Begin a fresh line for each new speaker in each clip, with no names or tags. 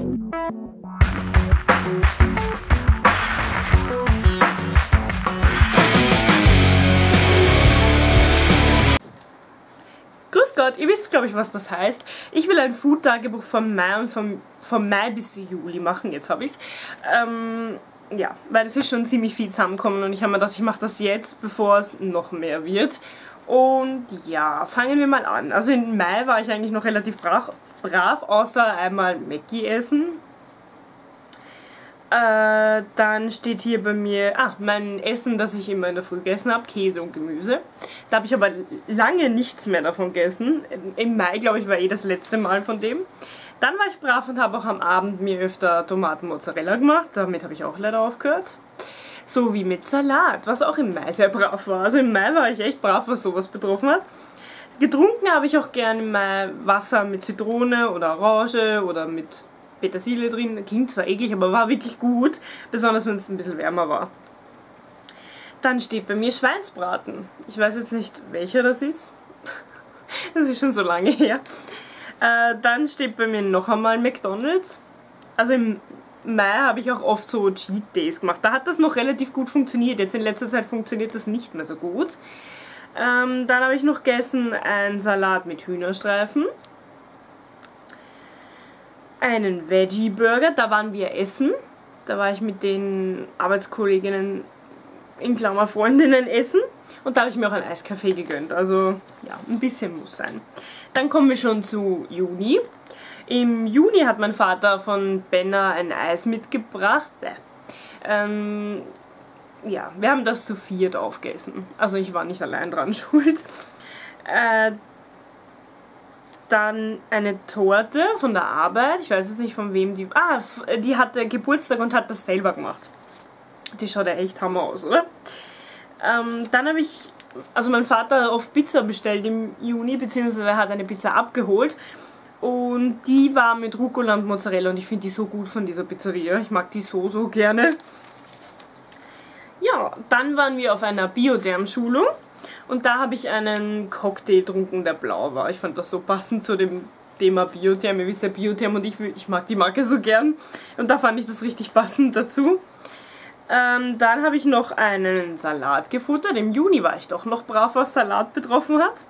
Grüß Gott, ihr wisst glaube ich, was das heißt. Ich will ein Food-Tagebuch vom Mai und vom Mai bis Juli machen, jetzt habe ich es. Ja, weil es ist schon ziemlich viel zusammengekommen und ich habe mir gedacht, ich mache das jetzt, bevor es noch mehr wird. Und ja, fangen wir mal an. Also im Mai war ich eigentlich noch relativ brav außer einmal Mackie essen. Dann steht hier bei mir, mein Essen, das ich immer in der Früh gegessen habe, Käse und Gemüse. Da habe ich aber lange nichts mehr davon gegessen. Im Mai, glaube ich, war das letzte Mal von dem. Dann war ich brav und habe auch am Abend mir öfter Tomaten-Mozzarella gemacht. Damit habe ich auch leider aufgehört. So wie mit Salat, was auch im Mai sehr brav war. Also im Mai war ich echt brav, was sowas betroffen hat. Getrunken habe ich auch gerne im Mai Wasser mit Zitrone oder Orange oder mit Petersilie drin. Klingt zwar eklig, aber war wirklich gut. Besonders wenn es ein bisschen wärmer war. Dann steht bei mir Schweinsbraten. Ich weiß jetzt nicht, welcher das ist. Das ist schon so lange her. Dann steht bei mir noch einmal McDonald's. Also im Mai habe ich auch oft so Cheat Days gemacht. Da hat das noch relativ gut funktioniert. Jetzt in letzter Zeit funktioniert das nicht mehr so gut. Dann habe ich noch gegessen einen Salat mit Hühnerstreifen. Einen Veggie-Burger, da waren wir essen. Da war ich mit den Arbeitskolleginnen in Klammer Freundinnen essen. Und da habe ich mir auch einen Eiskaffee gegönnt. Also ja, ein bisschen muss sein. Dann kommen wir schon zu Juni. Im Juni hat mein Vater von Benner ein Eis mitgebracht. Ja, wir haben das zu viert aufgegessen. Also ich war nicht allein dran schuld. Dann eine Torte von der Arbeit. Ich weiß jetzt nicht von wem die... die hatte Geburtstag und hat das selber gemacht. Die schaut ja echt Hammer aus, oder? Dann habe ich... Also mein Vater hat oft Pizza bestellt im Juni, beziehungsweise er hat eine Pizza abgeholt. Und die war mit Rucola und Mozzarella und ich finde die so gut von dieser Pizzeria. Ich mag die so gerne. Ja, dann waren wir auf einer Biotherm-Schulung. Und da habe ich einen Cocktail getrunken, der blau war. Ich fand das so passend zu dem Thema Biotherm. Ihr wisst ja, Biotherm und ich mag die Marke so gern. Und da fand ich das richtig passend dazu. Dann habe ich noch einen Salat gefuttert. Im Juni war ich doch noch brav, was Salat betroffen hat.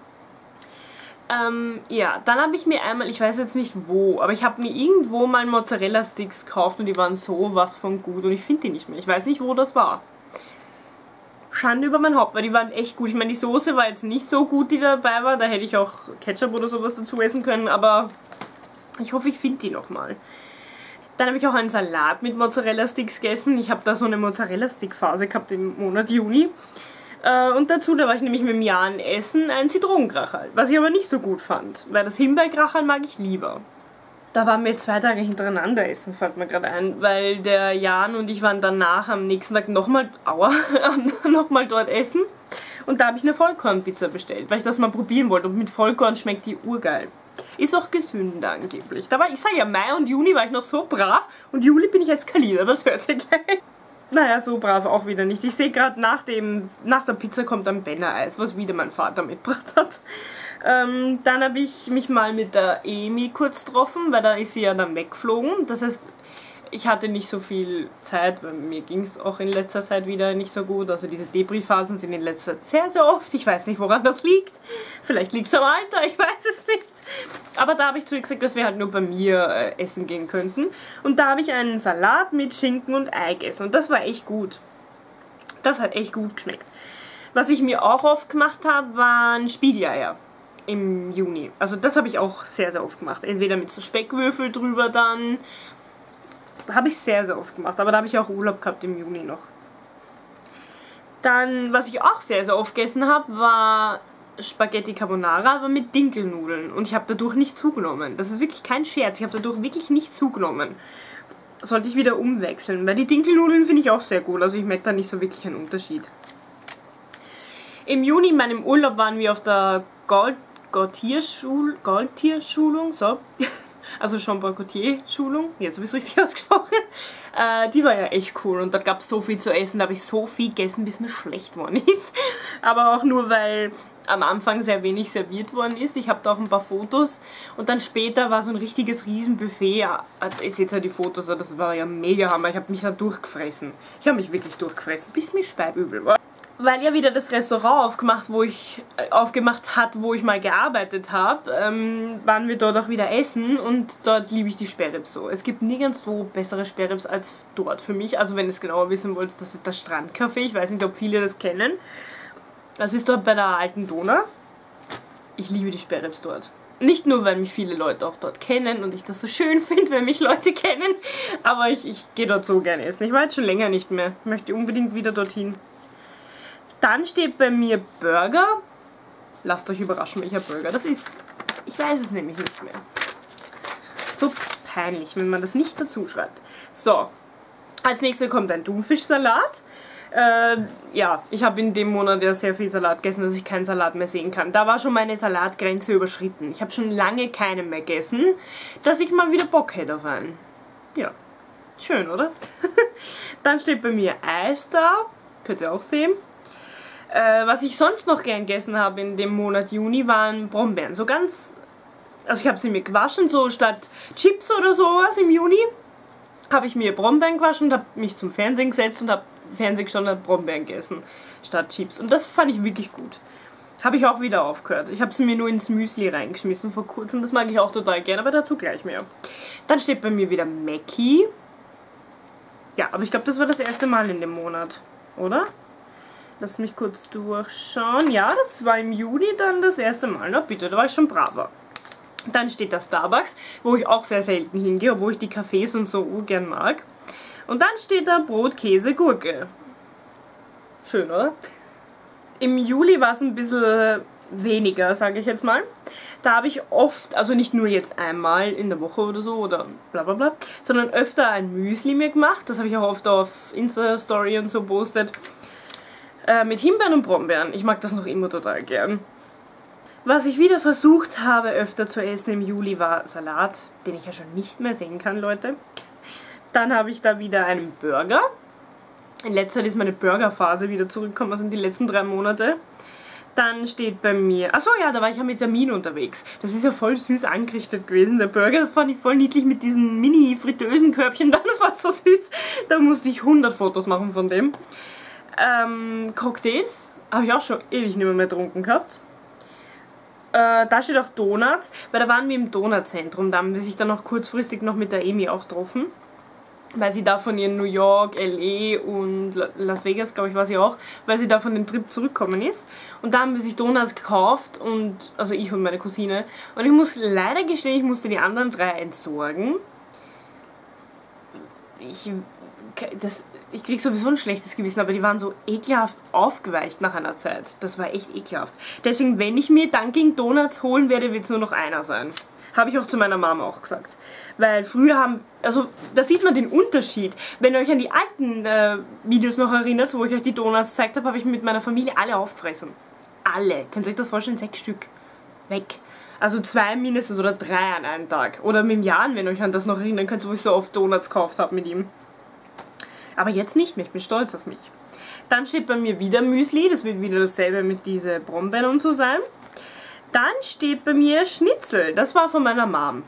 Ja, dann habe ich mir einmal, ich weiß jetzt nicht wo, aber ich habe mir irgendwo mal Mozzarella-Sticks gekauft und die waren sowas von gut und ich finde die nicht mehr. Ich weiß nicht, wo das war. Schande über mein Haupt, weil die waren echt gut. Ich meine, die Soße war jetzt nicht so gut, die dabei war. Da hätte ich auch Ketchup oder sowas dazu essen können, aber ich hoffe, ich finde die nochmal. Dann habe ich auch einen Salat mit Mozzarella-Sticks gegessen. Ich habe da so eine Mozzarella-Stick-Phase gehabt im Monat Juni. Und dazu, da war ich nämlich mit dem Jan essen, ein Zitronenkracherl, was ich aber nicht so gut fand, weil das Himbeerkracherl mag ich lieber. Da waren wir 2 Tage hintereinander essen, fällt mir gerade ein, weil der Jan und ich waren danach am nächsten Tag nochmal dort essen. Und da habe ich eine Vollkornpizza bestellt, weil ich das mal probieren wollte. Und mit Vollkorn schmeckt die urgeil. Ist auch gesünder angeblich. Ich sage ja, Mai und Juni war ich noch so brav und Juli bin ich eskaliert, aber das hört ihr gleich. Naja, so brav auch wieder nicht. Ich sehe gerade, nach der Pizza kommt ein Benner-Eis, was wieder mein Vater mitgebracht hat. Dann habe ich mich mal mit der Emi kurz getroffen, weil da ist sie ja dann weggeflogen. Das heißt, ich hatte nicht so viel Zeit, weil mir ging es auch in letzter Zeit wieder nicht so gut. Also diese Debris-Phasen sind in letzter Zeit sehr, sehr oft. Ich weiß nicht, woran das liegt. Vielleicht liegt es am Alter, ich weiß es nicht. Aber da habe ich zu ihr gesagt, dass wir halt nur bei mir essen gehen könnten. Und da habe ich einen Salat mit Schinken und Ei gegessen. Und das war echt gut. Das hat echt gut geschmeckt. Was ich mir auch oft gemacht habe, waren Spiegeleier im Juni. Also das habe ich auch sehr, sehr oft gemacht. Entweder mit so Speckwürfel drüber dann. Habe ich sehr, sehr oft gemacht. Aber da habe ich auch Urlaub gehabt im Juni noch. Dann, was ich auch sehr, sehr oft gegessen habe, war Spaghetti Carbonara, aber mit Dinkelnudeln. Und ich habe dadurch nicht zugenommen. Das ist wirklich kein Scherz. Ich habe dadurch wirklich nicht zugenommen. Sollte ich wieder umwechseln. Weil die Dinkelnudeln finde ich auch sehr gut. Also ich merke da nicht so wirklich einen Unterschied. Im Juni in meinem Urlaub waren wir auf der Gaultier-Schulung. So. Also Chambre-Gaultier-Schulung. Jetzt habe ich es richtig ausgesprochen. Die war ja echt cool. Und da gab es so viel zu essen. Da habe ich so viel gegessen, bis mir schlecht geworden ist. Aber auch nur, weil am Anfang sehr wenig serviert worden ist. Ich habe da auch ein paar Fotos und dann später war so ein richtiges Riesenbuffet. Ja, ihr seht ja die Fotos, das war ja mega Hammer. Ich habe mich da durchgefressen. Ich habe mich wirklich durchgefressen, bis mir speibübel war. Weil ja wieder das Restaurant aufgemacht hat, wo ich mal gearbeitet habe, waren wir dort auch wieder essen und dort liebe ich die Sperrribs so. Es gibt nirgendwo bessere Sperrribs als dort für mich. Also wenn ihr es genauer wissen wollt, das ist das Strandcafé. Ich weiß nicht, ob viele das kennen. Das ist dort bei der alten Donau. Ich liebe die Sperrribs dort. Nicht nur, weil mich viele Leute auch dort kennen und ich das so schön finde, wenn mich Leute kennen, aber ich gehe dort so gerne essen. Ich war jetzt schon länger nicht mehr. Ich möchte unbedingt wieder dorthin. Dann steht bei mir Burger. Lasst euch überraschen, welcher Burger das ist. Ich weiß es nämlich nicht mehr. So peinlich, wenn man das nicht dazu schreibt. So, als nächstes kommt ein Thunfischsalat. Ja, ich habe in dem Monat ja sehr viel Salat gegessen, dass ich keinen Salat mehr sehen kann. Da war schon meine Salatgrenze überschritten. Ich habe schon lange keinen mehr gegessen, dass ich mal wieder Bock hätte auf einen. Ja, schön, oder? Dann steht bei mir Eis da. Könnt ihr auch sehen. Was ich sonst noch gern gegessen habe in dem Monat Juni waren Brombeeren. So ganz, also ich habe sie mir gewaschen, so statt Chips oder sowas im Juni, habe ich mir Brombeeren gewaschen und habe mich zum Fernsehen gesetzt und habe Fernsehen geschaut und habe Brombeeren gegessen statt Chips. Und das fand ich wirklich gut. Habe ich auch wieder aufgehört. Ich habe sie mir nur ins Müsli reingeschmissen vor kurzem. Das mag ich auch total gern, aber dazu gleich mehr. Dann steht bei mir wieder Mackie. Ja, aber ich glaube, das war das erste Mal in dem Monat, oder? Lass mich kurz durchschauen. Ja, das war im Juni dann das erste Mal. Na bitte, da war ich schon braver. Dann steht da Starbucks, wo ich auch sehr selten hingehe, obwohl ich die Cafés und so gern mag. Und dann steht da Brot, Käse, Gurke. Schön, oder? Im Juli war es ein bisschen weniger, sage ich jetzt mal. Da habe ich oft, also nicht nur jetzt einmal in der Woche oder so oder bla bla bla, sondern öfter ein Müsli mir gemacht. Das habe ich auch oft auf Insta-Story und so postet. Mit Himbeeren und Brombeeren. Ich mag das noch immer total gern. Was ich wieder versucht habe öfter zu essen im Juli war Salat, den ich ja schon nicht mehr sehen kann, Leute. Dann habe ich da wieder einen Burger. In letzter Zeit ist meine Burgerphase wieder zurückgekommen, also in die letzten 3 Monate. Dann steht bei mir, achso ja, da war ich ja mit der Mine unterwegs. Das ist ja voll süß angerichtet gewesen, der Burger. Das fand ich voll niedlich mit diesen Mini-Fritteusenkörbchen da, das war so süß. Da musste ich 100 Fotos machen von dem. Cocktails habe ich auch schon ewig nicht mehr getrunken gehabt. Da steht auch Donuts, weil da waren wir im Donutzentrum. Da haben wir sich dann auch kurzfristig noch mit der Emi auch getroffen. Weil sie da von ihren New York, L.A. und Las Vegas, glaube ich, war sie auch, weil sie da von dem Trip zurückgekommen ist. Und da haben wir sich Donuts gekauft, und also ich und meine Cousine. Und ich muss leider gestehen, ich musste die anderen 3 entsorgen. Ich krieg sowieso ein schlechtes Gewissen, aber die waren so ekelhaft aufgeweicht nach einer Zeit. Das war echt ekelhaft. Deswegen, wenn ich mir Dunkin' Donuts holen werde, wird es nur noch einer sein. Habe ich auch zu meiner Mama auch gesagt. Weil früher also da sieht man den Unterschied. Wenn ihr euch an die alten Videos noch erinnert, wo ich euch die Donuts gezeigt habe, habe ich mit meiner Familie alle aufgefressen. Alle. Könnt ihr euch das vorstellen? 6 Stück. Weg. Also 2 mindestens oder 3 an einem Tag. Oder mit dem Jan, wenn ihr euch an das noch erinnern könnt, wo ich so oft Donuts gekauft habe mit ihm. Aber jetzt nicht mehr, ich bin stolz auf mich. Dann steht bei mir wieder Müsli, das wird wieder dasselbe mit diesen Brombeeren und so sein. Dann steht bei mir Schnitzel, das war von meiner Mom.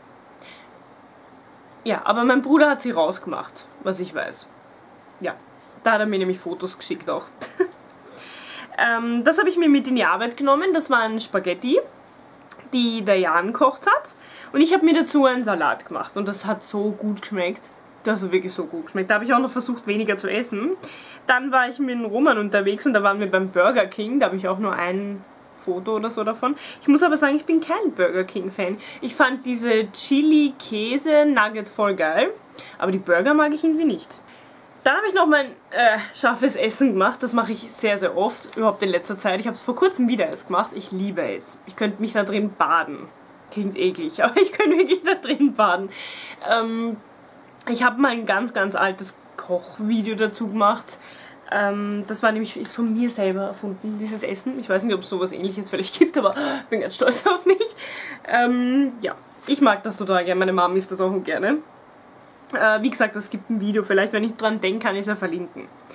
Ja, aber mein Bruder hat sie rausgemacht, was ich weiß. Ja, da hat er mir nämlich Fotos geschickt auch. Das habe ich mir mit in die Arbeit genommen, das waren Spaghetti, die der Jan gekocht hat. Und ich habe mir dazu einen Salat gemacht und das hat so gut geschmeckt. Das hat wirklich so gut geschmeckt. Da habe ich auch noch versucht, weniger zu essen. Dann war ich mit dem Roman unterwegs und da waren wir beim Burger King. Da habe ich auch nur ein Foto oder so davon. Ich muss aber sagen, ich bin kein Burger King-Fan. Ich fand diese Chili-Käse-Nuggets voll geil, aber die Burger mag ich irgendwie nicht. Dann habe ich noch mein scharfes Essen gemacht. Das mache ich sehr, sehr oft, überhaupt in letzter Zeit. Ich habe es vor kurzem wieder erst gemacht. Ich liebe es. Ich könnte mich da drin baden. Klingt eklig, aber ich könnte wirklich da drin baden. Ich habe mal ein ganz, ganz altes Kochvideo dazu gemacht. Das war nämlich, ist von mir selber erfunden, dieses Essen. Ich weiß nicht, ob es sowas Ähnliches vielleicht gibt, aber ich bin ganz stolz auf mich. Ja, ich mag das total gerne. Meine Mom isst das auch gerne. Wie gesagt, es gibt ein Video. Vielleicht, wenn ich dran denke, kann ich es ja verlinken.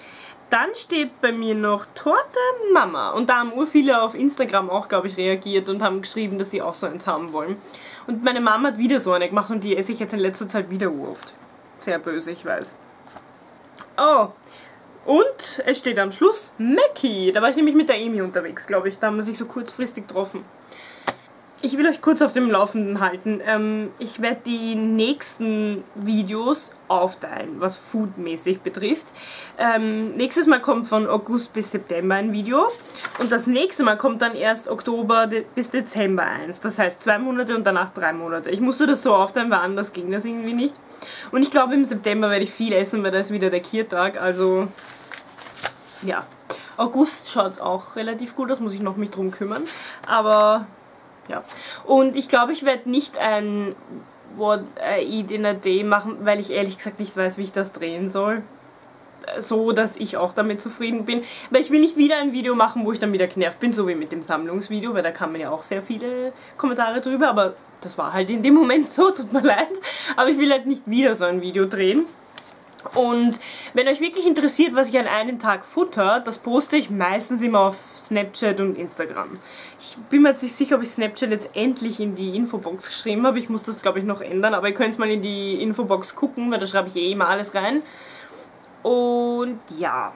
Dann steht bei mir noch Torte Mama. Und da haben viele auf Instagram auch, glaube ich, reagiert und haben geschrieben, dass sie auch so eins haben wollen. Und meine Mama hat wieder so eine gemacht und die esse ich jetzt in letzter Zeit wieder oft. Sehr böse, ich weiß. Oh, und es steht am Schluss Mackie. Da war ich nämlich mit der Emi unterwegs, glaube ich. Da haben wir sich so kurzfristig getroffen. Ich will euch kurz auf dem Laufenden halten. Ich werde die nächsten Videos aufteilen, was foodmäßig betrifft. Nächstes Mal kommt von August bis September ein Video und das nächste Mal kommt dann erst Oktober bis Dezember eins. Das heißt 2 Monate und danach 3 Monate. Ich musste das so aufteilen, weil anders ging das irgendwie nicht. Und ich glaube, im September werde ich viel essen, weil da ist wieder der Kiertag. Also, ja. August schaut auch relativ gut aus, muss ich noch mich drum kümmern. Aber... ja, und ich glaube, ich werde nicht ein What I Eat in a Day machen, weil ich ehrlich gesagt nicht weiß, wie ich das drehen soll. So, dass ich auch damit zufrieden bin. Weil ich will nicht wieder ein Video machen, wo ich dann wieder genervt bin, so wie mit dem Sammlungsvideo, weil da kamen ja auch sehr viele Kommentare drüber, aber das war halt in dem Moment so, tut mir leid. Aber ich will halt nicht wieder so ein Video drehen. Und wenn euch wirklich interessiert, was ich an einem Tag futter, das poste ich meistens immer auf Snapchat und Instagram. Ich bin mir jetzt nicht sicher, ob ich Snapchat jetzt endlich in die Infobox geschrieben habe. Ich muss das, glaube ich, noch ändern, aber ihr könnt mal in die Infobox gucken, weil da schreibe ich eh immer alles rein. Und ja,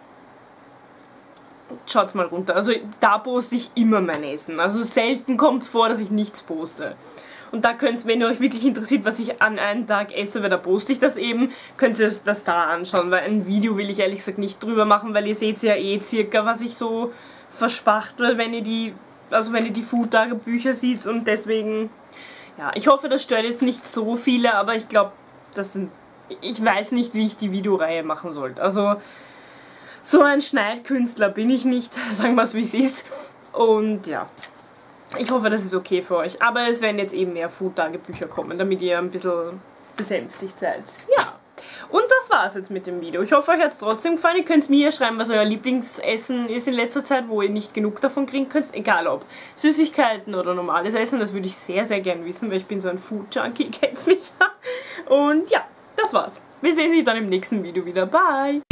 schaut's mal runter. Also da poste ich immer mein Essen. Also selten kommt es vor, dass ich nichts poste. Und da könnt ihr, wenn ihr euch wirklich interessiert, was ich an einem Tag esse, weil da poste ich das eben, könnt ihr das da anschauen, weil ein Video will ich ehrlich gesagt nicht drüber machen, weil ihr seht ja eh circa, was ich so verspachtel, wenn ihr die Food-Tagebücher seht und deswegen, ja, ich hoffe, das stört jetzt nicht so viele, aber ich glaube, ich weiß nicht, wie ich die Videoreihe machen sollte. Also, so ein Schneidkünstler bin ich nicht, sagen wir es wie es ist. Und ja, ich hoffe, das ist okay für euch. Aber es werden jetzt eben mehr Food-Tagebücher kommen, damit ihr ein bisschen besänftigt seid. Ja, und das war's jetzt mit dem Video. Ich hoffe, euch hat es trotzdem gefallen. Ihr könnt mir schreiben, was euer Lieblingsessen ist in letzter Zeit, wo ihr nicht genug davon kriegen könnt. Egal ob Süßigkeiten oder normales Essen, das würde ich sehr, sehr gern wissen, weil ich bin so ein Food-Junkie, kennt's mich ja. Und ja, das war's. Wir sehen uns dann im nächsten Video wieder. Bye!